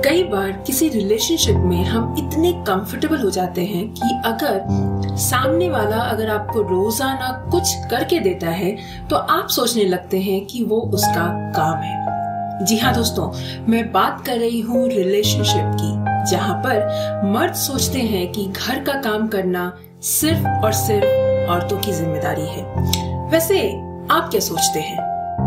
कई बार किसी रिलेशनशिप में हम इतने कंफर्टेबल हो जाते हैं कि अगर सामने वाला अगर आपको रोजाना कुछ करके देता है तो आप सोचने लगते हैं कि वो उसका काम है। जी हाँ दोस्तों, मैं बात कर रही हूँ रिलेशनशिप की, जहाँ पर मर्द सोचते हैं कि घर का काम करना सिर्फ और सिर्फ औरतों की जिम्मेदारी है। वैसे आप क्या सोचते हैं?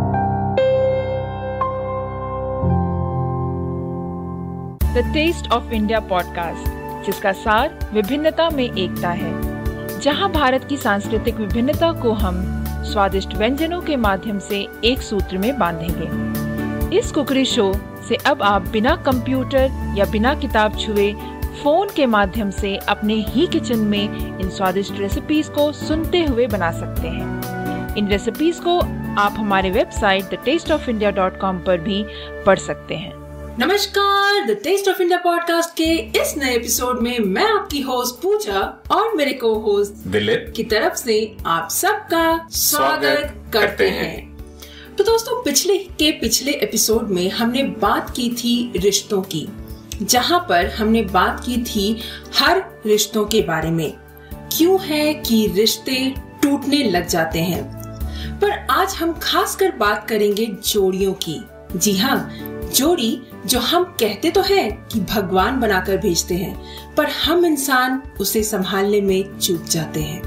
The taste of India podcast, जिसका सार विभिन्नता में एकता है, जहां भारत की सांस्कृतिक विभिन्नता को हम स्वादिष्ट व्यंजनों के माध्यम से एक सूत्र में बांधेंगे। इस कुकरी शो से अब आप बिना कंप्यूटर या बिना किताब छुए फोन के माध्यम से अपने ही किचन में इन स्वादिष्ट रेसिपीज को सुनते हुए बना सकते हैं। इन रेसिपीज को आप हमारे वेबसाइट thetasteofindia.com पर भी पढ़ सकते हैं। नमस्कार, the taste of India podcast के इस नए एपिसोड में मैं आपकी होस्ट पूजा और मेरे को होस्ट दिलीप की तरफ से आप सबका स्वागत करते हैं। तो दोस्तों, पिछले एपिसोड में हमने बात की थी रिश्तों की, जहां पर हमने बात की थी हर रिश्तों के बारे में, क्यों है कि रिश्ते टूटने लग जाते हैं। पर आज हम खासकर बात करेंगे जोड़ियों की। जी हाँ, जोड़ी जो हम कहते तो हैं कि भगवान बनाकर भेजते हैं, पर हम इंसान उसे संभालने में चूक जाते हैं।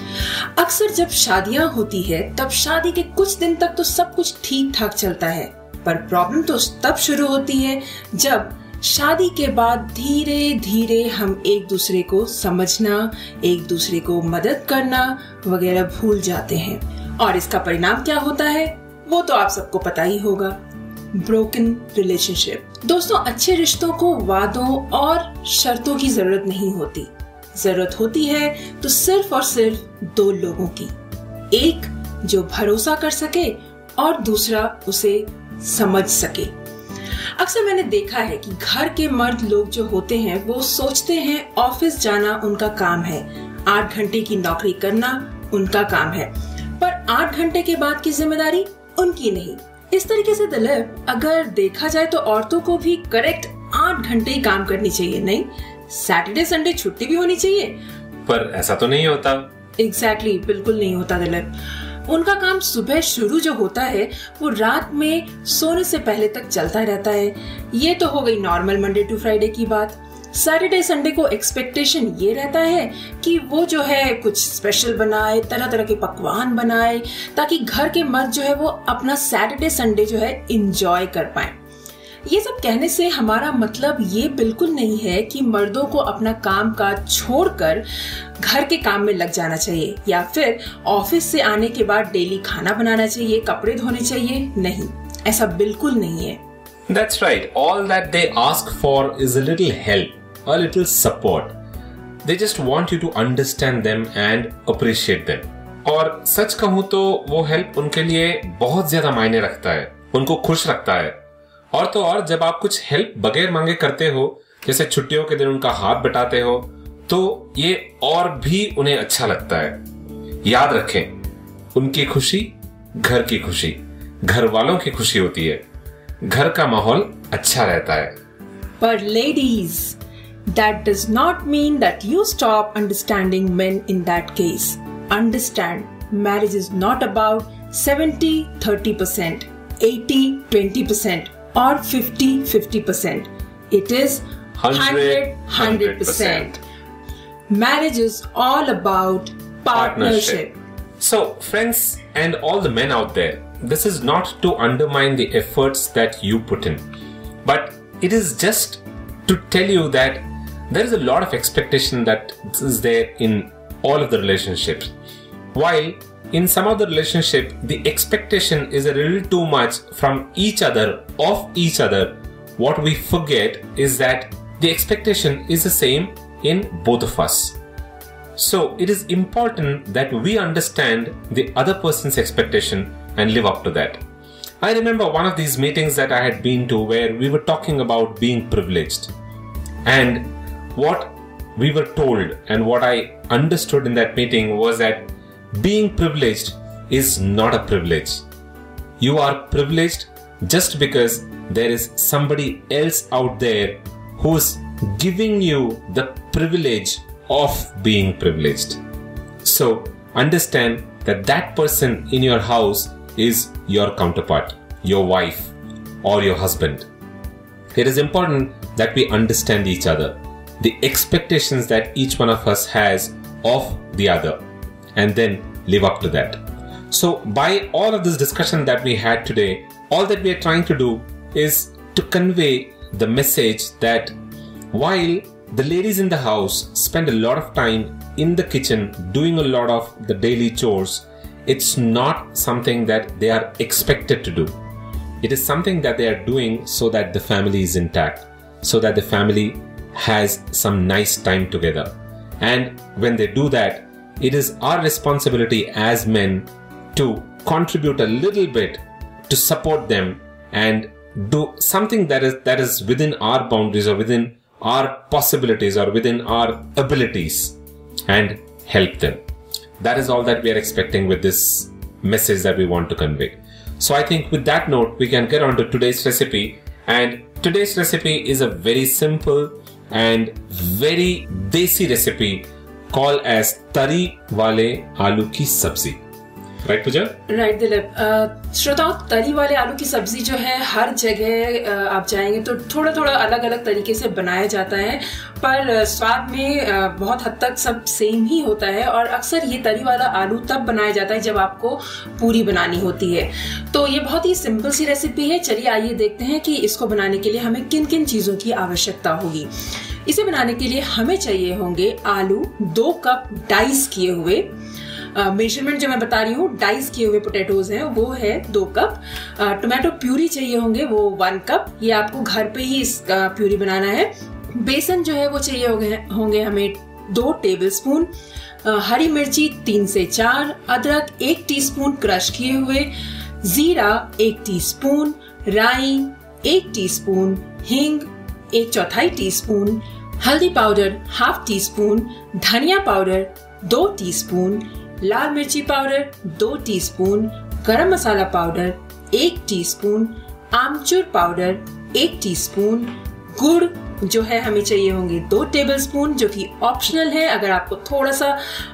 अक्सर जब शादियां होती है तब शादी के कुछ दिन तक तो सब कुछ ठीक ठाक चलता है, पर प्रॉब्लम तो तब शुरू होती है जब शादी के बाद धीरे धीरे हम एक दूसरे को समझना, एक दूसरे को मदद करना वगैरह भूल जाते हैं। और इसका परिणाम क्या होता है वो तो आप सबको पता ही होगा, ब्रोकन रिलेशनशिप। दोस्तों, अच्छे रिश्तों को वादों और शर्तों की जरूरत नहीं होती। जरूरत होती है तो सिर्फ और सिर्फ दो लोगों की, एक जो भरोसा कर सके और दूसरा उसे समझ सके। अक्सर मैंने देखा है कि घर के मर्द लोग जो होते हैं वो सोचते हैं ऑफिस जाना उनका काम है, 8 घंटे की नौकरी करना उनका काम है, पर 8 घंटे के बाद की जिम्मेदारी उनकी नहीं। इस तरीके से दिलीप, अगर देखा जाए तो औरतों को भी करेक्ट 8 घंटे ही काम करनी चाहिए, नहीं सैटरडे संडे छुट्टी भी होनी चाहिए। पर ऐसा तो नहीं होता। एग्जैक्टली, बिल्कुल नहीं होता दिलीप। उनका काम सुबह शुरू जो होता है वो रात में सोने से पहले तक चलता रहता है। ये तो हो गई नॉर्मल मंडे टू फ्राइडे की बात। सैटरडे संडे को एक्सपेक्टेशन ये रहता है कि वो जो है कुछ स्पेशल बनाए, तरह तरह के पकवान बनाए, ताकि घर के मर्द जो है वो अपना सैटरडे संडे जो है एंजॉय कर पाए। ये सब कहने से हमारा मतलब ये बिल्कुल नहीं है कि मर्दों को अपना काम काज छोड़कर घर के काम में लग जाना चाहिए, या फिर ऑफिस से आने के बाद डेली खाना बनाना चाहिए, कपड़े धोने चाहिए। नहीं, ऐसा बिल्कुल नहीं है। That's right. All that they ask for is a little help, a little support. They just want you to understand them and appreciate them. और सच कहूँ तो वो हेल्प उनके लिए बहुत ज्यादा मायने रखता है, उनको खुश रखता है। और तो और जब आप कुछ हेल्प बगैर मांगे करते हो, जैसे छुट्टियों के दिन उनका हाथ बटाते हो, तो ये और भी उन्हें अच्छा लगता है। याद रखें, उनकी खुशी घर की खुशी, घर वालों की खुशी होती है। घर का माहौल अच्छा रहता है। पर ladies, that does not mean that you stop understanding men in that case. Understand, marriage is not about 70-30%, 80-20%, or 50-50%. It is 100%. Marriage is all about partnership. So, friends and all the men out there, this is not to undermine the efforts that you put in, but it is just to tell you that there is a lot of expectation that is there in all of the relationships. While in some of the relationship, the expectation is a little too much from each other, of each other. What we forget is that the expectation is the same in both of us. So it is important that we understand the other person's expectation and live up to that. I remember one of these meetings that I had been to where we were talking about being privileged. And what we were told and what I understood in that meeting was that being privileged is not a privilege. You are privileged just because there is somebody else out there who's giving you the privilege of being privileged. So understand that that person in your house is your counterpart, your wife or your husband. It is important that we understand each other, the expectations that each one of us has of the other, and then live up to that. So by all of this discussion that we had today, all that we are trying to do is to convey the message that while the ladies in the house spend a lot of time in the kitchen doing a lot of the daily chores, it's not something that they are expected to do. It is something that they are doing so that the family is intact, so that the family has some nice time together. And when they do that, it is our responsibility as men to contribute a little bit to support them and do something that is within our boundaries or within our possibilities or within our abilities and help them. That is all that we are expecting with this message that we want to convey. So I think with that note, we can get on to today's recipe. And today's recipe is a very simple and very desi recipe called as tari wale आलू की सब्जी. Right Pooja? Right Dilip. श्रोताओं, तरी वाले आलू की सब्जी जो है हर जगह आप जाएंगे तो थोड़ा थोड़ा अलग अलग तरीके से बनाया जाता है, पर स्वाद में बहुत हद तक सब सेम ही होता है. और अक्सर ये तरी वाला आलू तब बनाया जाता है जब आपको पूरी बनानी होती है. तो ये बहुत ही सिंपल सी रेसिपी है. चलिए आइए देखते हैं कि इसको बनाने के लिए हमें किन किन चीजों की आवश्यकता होगी. इसे बनाने के लिए हमें चाहिए होंगे आलू 2 कप डाइस किए हुए. मेजरमेंट जो मैं बता रही हूँ, डाइस किए हुए पोटैटोज हैं, वो है 2 कप. टोमेटो प्यूरी चाहिए होंगे, वो 1 कप. ये आपको घर पे ही इसका प्यूरी बनाना है. बेसन जो है वो चाहिए होंगे हमें 2 टेबलस्पून. हरी मिर्ची 3 से 4, अदरक 1 टीस्पून क्रश किए हुए, जीरा 1 टीस्पून, राई 1 टीस्पून, हींग 1/4 टीस्पून, हल्दी पाउडर 1/2 टीस्पून, धनिया पाउडर 2 टीस्पून, लाल मिर्ची powder 2 teaspoon, garam masala powder 1 teaspoon, आमचूर पाउडर 1 टीस्पून, गुड़ जो है हमें चाहिए होंगे 2 टेबलस्पून, जो कि ऑप्शनल है. अगर आपको थोड़ा सा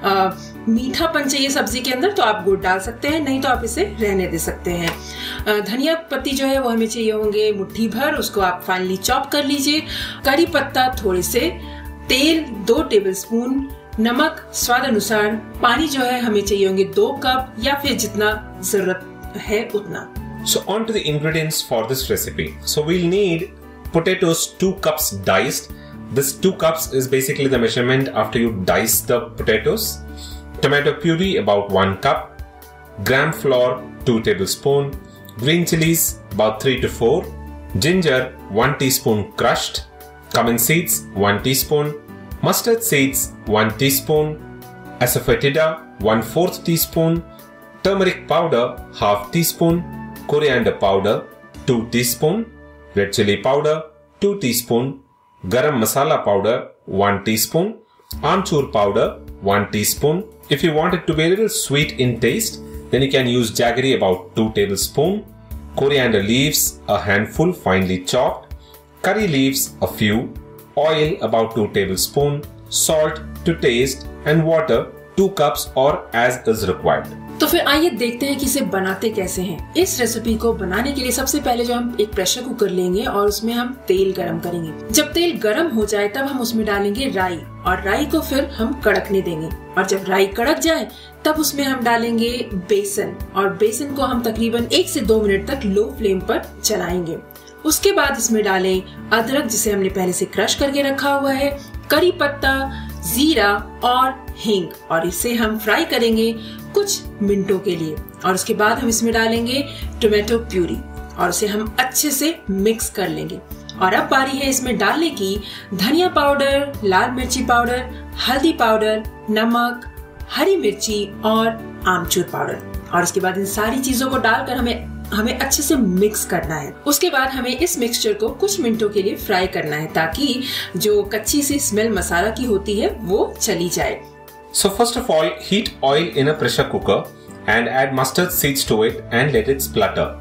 मीठापन चाहिए सब्जी के अंदर तो आप गुड़ डाल सकते हैं, नहीं तो आप इसे रहने दे सकते हैं. धनिया पत्ती जो है वो हमें चाहिए होंगे मुट्ठी भर, उसको आप फाइनली चॉप कर लीजिए. करी पत्ता थोड़े से, तेल 2 टेबलस्पून, नमक स्वाद अनुसार, पानी जो है हमें चाहिए होंगे 2 कप या फिर जितना जरूरत है उतना. So on to the ingredients for this recipe. So we'll need potatoes 2 cups diced. This 2 cups is basically the measurement after you dice the potatoes. Tomato puree about 1 cup. Gram flour 2 tablespoon. Green chilies about 3 to 4. Ginger 1 teaspoon crushed. Cumin seeds 1 teaspoon. Mustard seeds 1 teaspoon, asafoetida 1/4 teaspoon, turmeric powder 1/2 teaspoon, coriander powder 2 teaspoon, red chili powder 2 teaspoon, garam masala powder 1 teaspoon, amchur powder 1 teaspoon. If you want it to be a little sweet in taste, then you can use jaggery about 2 tablespoon, coriander leaves a handful finely chopped, curry leaves a few, oil about 2 tablespoon, salt to taste and water 2 cups or as is required. तो फिर आइए देखते हैं कि इसे बनाते कैसे हैं. इस रेसिपी को बनाने के लिए सबसे पहले जो हम एक प्रेशर कुकर लेंगे और उसमें हम तेल गरम करेंगे. जब तेल गरम हो जाए तब हम उसमें डालेंगे राई, और राई को फिर हम कड़कने देंगे. और जब राई कड़क जाए तब उसमें हम डालेंगे बेसन, और बेसन को हम तकरीबन 1 से 2 मिनट तक लो फ्लेम पर चलाएंगे. उसके बाद इसमें डालें अदरक जिसे हमने पहले से क्रश करके रखा हुआ है, करी पत्ता, जीरा और हींग, और इसे हम फ्राई करेंगे कुछ मिनटों के लिए. और उसके बाद हम इसमें डालेंगे टोमेटो प्यूरी और उसे हम अच्छे से मिक्स कर लेंगे. और अब बारी है इसमें डालने की धनिया पाउडर, लाल मिर्ची पाउडर, हल्दी पाउडर, नमक, हरी मिर्ची और आमचूर पाउडर. और उसके बाद इन सारी चीजों को डालकर हमें अच्छे से मिक्स करना है. उसके बाद हमें इस मिक्सचर को कुछ मिनटों के लिए फ्राई करना है ताकि जो कच्ची सी स्मेल मसाला की होती है वो चली जाए. So first of all, heat oil in a pressure cooker and add mustard seeds to it and let it splutter.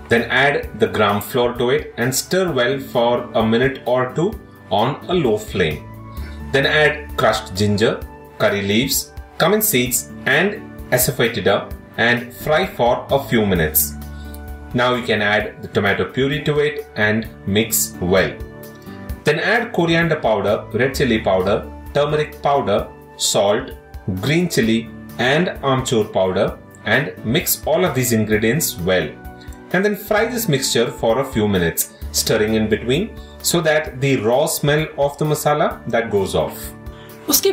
Then add the gram flour to it and stir well for a minute or two on a low flame. Then add crushed ginger, curry leaves, cumin seeds and asafoetida and fry for a few minutes. Now you can add the tomato puree to it and mix well. Then add coriander powder, red chili powder, turmeric powder, salt, green chili and amchur powder and mix all of these ingredients well. And then fry this mixture for a few minutes, stirring in between so that the raw smell of the masala that goes off. उसके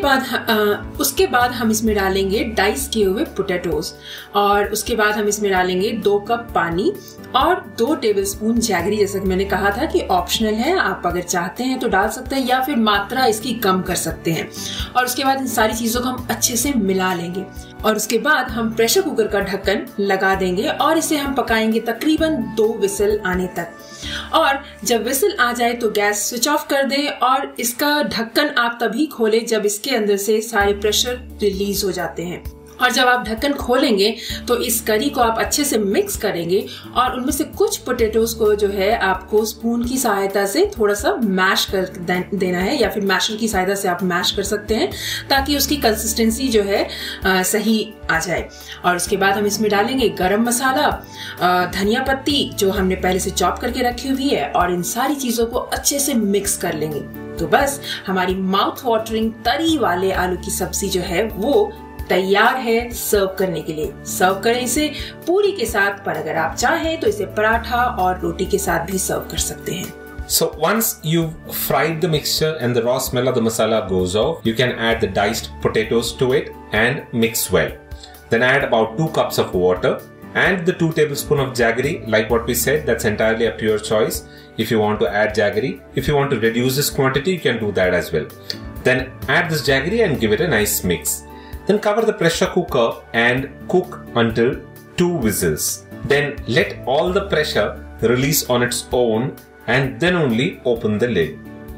बाद हम इसमें डालेंगे dice किए हुए potatoes और उसके बाद हम इसमें डालेंगे 2 कप पानी और 2 टेबलस्पून जैगरी। जैसा कि मैंने कहा था कि ऑप्शनल है, आप अगर चाहते हैं तो डाल सकते हैं या फिर मात्रा इसकी कम कर सकते हैं। और उसके बाद इन सारी चीजों को हम अच्छे से मिला लेंगे और उसके बाद हम प्रेशर कुकर का ढक्कन लगा देंगे और इसे हम पकाएंगे तकरीबन 2 विसल आने तक। और जब विसल आ जाए तो गैस स्विच ऑफ कर दें और इसका ढक्कन आप तभी खोलें जब इसके अंदर से सारे प्रेशर रिलीज हो जाते हैं। और जब आप ढक्कन खोलेंगे तो इस करी को आप अच्छे से मिक्स करेंगे और उनमें से कुछ पोटैटोज को जो है आपको स्पून की सहायता से थोड़ा सा मैश कर देना है या फिर मैशर की सहायता से आप मैश कर सकते हैं ताकि उसकी कंसिस्टेंसी जो है सही आ जाए। और उसके बाद हम इसमें डालेंगे गरम मसाला, धनिया पत्ती जो हमने पहले से चॉप करके रखी हुई है और इन सारी चीजों को अच्छे से मिक्स कर लेंगे। तो बस हमारी माउथ वाटरिंग तरी वाले आलू की सब्जी जो है वो तैयार है सर्व करने के लिए। सर्व करें इसे पूरी के साथ, पर अगर आप चाहें तो इसे पराठा और रोटी के साथ भी सर्व कर सकते हैं। So once you've fried the mixture and the raw smell of the masala goes off, you can add the diced potatoes to it and mix well. Then add about 2 cups of water and the 2 tablespoons of jaggery. Like what we said, that's entirely up to your choice. If you want to add jaggery, if you want to reduce this quantity, you can do that as well. Then add this jaggery and give it a nice mix. Then cover the pressure cooker and cook until 2 whistles. Then let all the pressure release on its own and then only open the lid.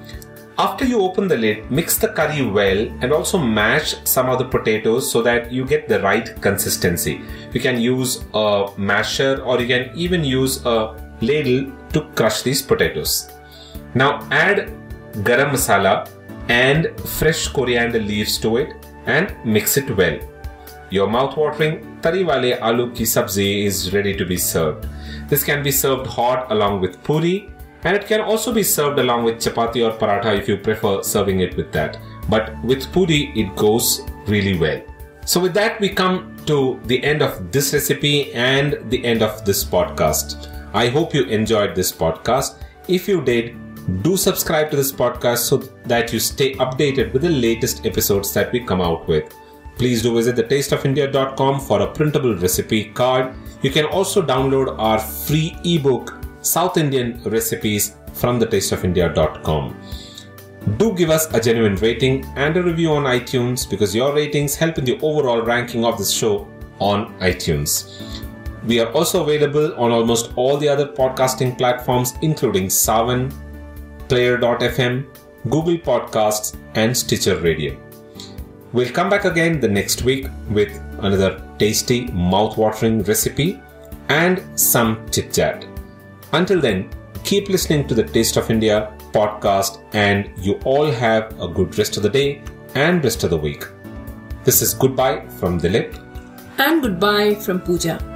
After you open the lid, mix the curry well and also mash some of the potatoes so that you get the right consistency. You can use a masher or you can even use a ladle to crush these potatoes. Now add garam masala and fresh coriander leaves to it and mix it well. Your mouth-watering tari wale aloo ki sabzi is ready to be served. This can be served hot along with puri and it can also be served along with chapati or paratha if you prefer serving it with that. But with puri it goes really well. So with that we come to the end of this recipe and the end of this podcast. I hope you enjoyed this podcast. If you did, do subscribe to this podcast so that you stay updated with the latest episodes that we come out with. Please do visit thetasteofindia.com for a printable recipe card. You can also download our free ebook, South Indian Recipes, from thetasteofindia.com. Do give us a genuine rating and a review on iTunes because your ratings help in the overall ranking of this show on iTunes. We are also available on almost all the other podcasting platforms including Savan, Player.fm, Google Podcasts and Stitcher Radio. We'll come back again the next week with another tasty, mouth-watering recipe and some chit-chat. Until then, keep listening to the Taste of India podcast and you all have a good rest of the day and rest of the week. This is goodbye from Dilip and goodbye from Pooja.